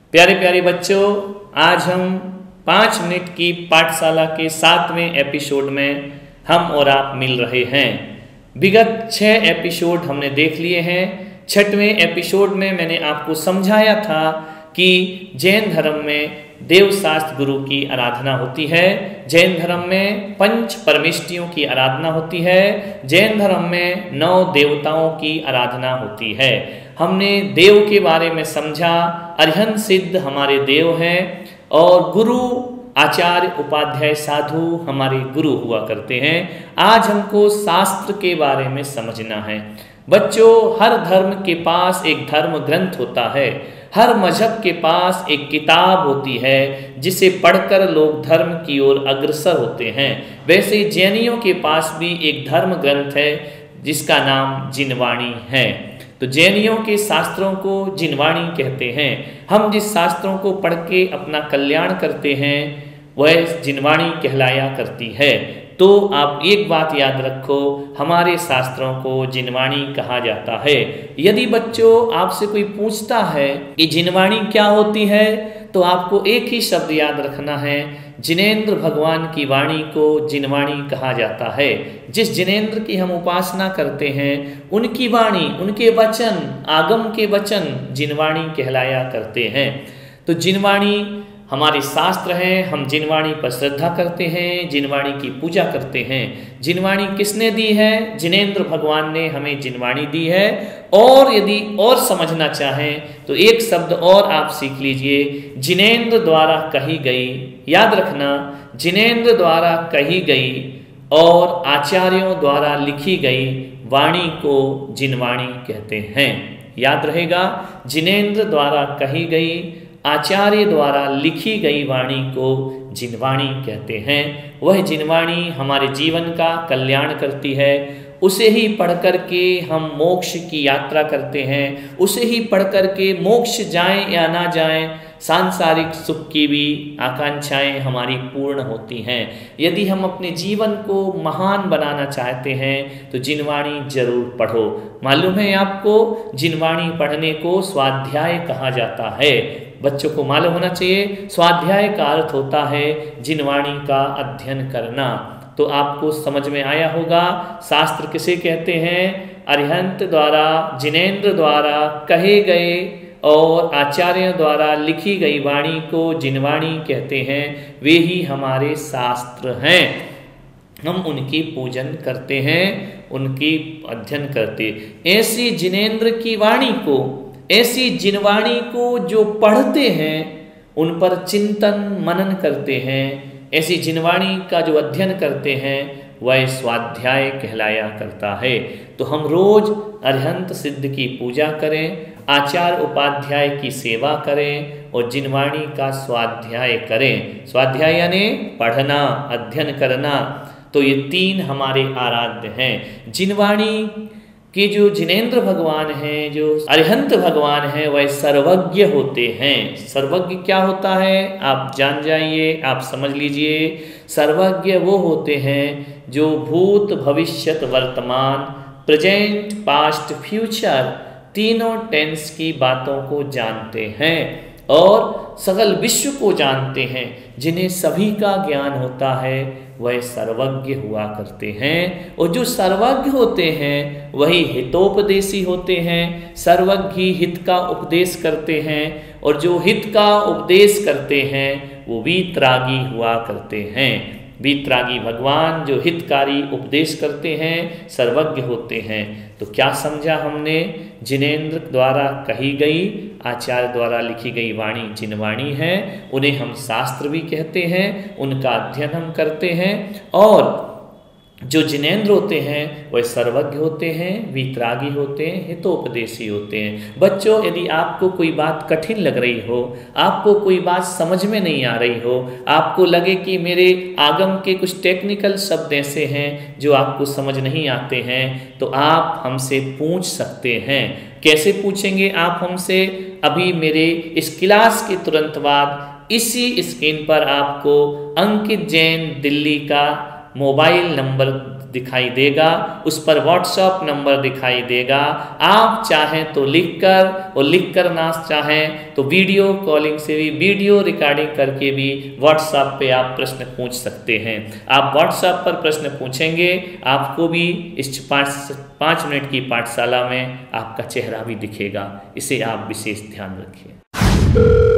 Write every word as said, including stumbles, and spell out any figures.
प्यारे प्यारे बच्चों, आज हम पाँच मिनट की पाठशाला के सातवें एपिसोड में हम और आप मिल रहे हैं। विगत छः एपिसोड हमने देख लिए हैं। छठवें एपिसोड में मैंने आपको समझाया था कि जैन धर्म में देवशास्त्र गुरु की आराधना होती है, जैन धर्म में पंच परमेष्टियों की आराधना होती है, जैन धर्म में नौ देवताओं की आराधना होती है। हमने देव के बारे में समझा, अरिहंत सिद्ध हमारे देव हैं और गुरु आचार्य उपाध्याय साधु हमारे गुरु हुआ करते हैं। आज हमको शास्त्र के बारे में समझना है। बच्चों, हर धर्म के पास एक धर्म ग्रंथ होता है, हर मजहब के पास एक किताब होती है जिसे पढ़कर लोग धर्म की ओर अग्रसर होते हैं। वैसे जैनियों के पास भी एक धर्म ग्रंथ है जिसका नाम जिनवाणी है। तो जैनियों के शास्त्रों को जिनवाणी कहते हैं। हम जिस शास्त्रों को पढ़ के अपना कल्याण करते हैं वह जिनवाणी कहलाया करती है। तो आप एक बात याद रखो, हमारे शास्त्रों को जिनवाणी कहा जाता है। यदि बच्चों आपसे कोई पूछता है कि जिनवाणी क्या होती है, तो आपको एक ही शब्द याद रखना है, जिनेंद्र भगवान की वाणी को जिनवाणी कहा जाता है। जिस जिनेंद्र की हम उपासना करते हैं उनकी वाणी, उनके वचन, आगम के वचन जिनवाणी कहलाया करते हैं। तो जिनवाणी हमारे शास्त्र हैं, हम जिनवाणी पर श्रद्धा करते हैं, जिनवाणी की पूजा करते हैं। जिनवाणी किसने दी है? जिनेंद्र भगवान ने हमें जिनवाणी दी है। और यदि और समझना चाहें तो एक शब्द और आप सीख लीजिए, जिनेंद्र द्वारा कही गई। याद रखना, जिनेंद्र द्वारा कही गई और आचार्यों द्वारा लिखी गई वाणी को जिनवाणी कहते हैं। याद रहेगा, जिनेंद्र द्वारा कही गई, आचार्य द्वारा लिखी गई वाणी को जिनवाणी कहते हैं। वह जिनवाणी हमारे जीवन का कल्याण करती है। उसे ही पढ़ कर के हम मोक्ष की यात्रा करते हैं। उसे ही पढ़ कर के मोक्ष जाएं या ना जाएं, सांसारिक सुख की भी आकांक्षाएं हमारी पूर्ण होती हैं। यदि हम अपने जीवन को महान बनाना चाहते हैं तो जिनवाणी जरूर पढ़ो। मालूम है आपको, जिनवाणी पढ़ने को स्वाध्याय कहा जाता है। बच्चों को मालूम होना चाहिए, स्वाध्याय का अर्थ होता है जिनवाणी का अध्ययन करना। तो आपको समझ में आया होगा शास्त्र किसे कहते हैं? अरिहंत द्वारा, जिनेंद्र द्वारा कहे गए और आचार्यों द्वारा लिखी गई वाणी को जिनवाणी कहते हैं। वे ही हमारे शास्त्र हैं। हम उनकी पूजन करते हैं, उनकी अध्ययन करते। ऐसी जिनेंद्र की वाणी को, ऐसी जिनवाणी को जो पढ़ते हैं उन पर चिंतन मनन करते हैं, ऐसी जिनवाणी का जो अध्ययन करते हैं वह स्वाध्याय कहलाया करता है। तो हम रोज अरिहंत सिद्ध की पूजा करें, आचार्य उपाध्याय की सेवा करें और जिनवाणी का स्वाध्याय करें। स्वाध्याय यानी पढ़ना, अध्ययन करना। तो ये तीन हमारे आराध्य हैं। जिनवाणी कि जो जिनेंद्र भगवान हैं, जो अरिहंत भगवान हैं, वह सर्वज्ञ होते हैं। सर्वज्ञ क्या होता है आप जान जाइए, आप समझ लीजिए। सर्वज्ञ वो होते हैं जो भूत, भविष्यत, वर्तमान, प्रेजेंट, पास्ट, फ्यूचर तीनों टेंस की बातों को जानते हैं और सगल विश्व को जानते हैं। जिन्हें सभी का ज्ञान होता है वह सर्वज्ञ हुआ करते हैं। और जो सर्वज्ञ होते हैं वही हितोपदेशी होते हैं। सर्वज्ञ ही हित का उपदेश करते हैं और जो हित का उपदेश करते हैं वो वीतरागी हुआ करते हैं। वीतरागी भगवान जो हितकारी उपदेश करते हैं सर्वज्ञ होते हैं। तो क्या समझा हमने? जिनेंद्र द्वारा कही गई, आचार्य द्वारा लिखी गई वाणी जिनवाणी है। उन्हें हम शास्त्र भी कहते हैं, उनका अध्ययन हम करते हैं। और जो जिनेंद्र होते हैं वह सर्वज्ञ होते हैं, वीतरागी होते हैं, हितोपदेशी होते हैं। बच्चों, यदि आपको कोई बात कठिन लग रही हो, आपको कोई बात समझ में नहीं आ रही हो, आपको लगे कि मेरे आगम के कुछ टेक्निकल शब्द ऐसे हैं जो आपको समझ नहीं आते हैं, तो आप हमसे पूछ सकते हैं। कैसे पूछेंगे आप हमसे? अभी मेरे इस क्लास के तुरंत बाद इसी स्क्रीन पर आपको अंकित जैन दिल्ली का मोबाइल नंबर दिखाई देगा, उस पर व्हाट्सएप नंबर दिखाई देगा। आप चाहें तो लिखकर, और लिखकर ना चाहें तो वीडियो कॉलिंग से भी, वीडियो रिकॉर्डिंग करके भी व्हाट्सएप पे आप प्रश्न पूछ सकते हैं। आप व्हाट्सएप पर प्रश्न पूछेंगे, आपको भी इस पाँच पाँच मिनट की पाठशाला में आपका चेहरा भी दिखेगा। इसे आप विशेष ध्यान रखिए।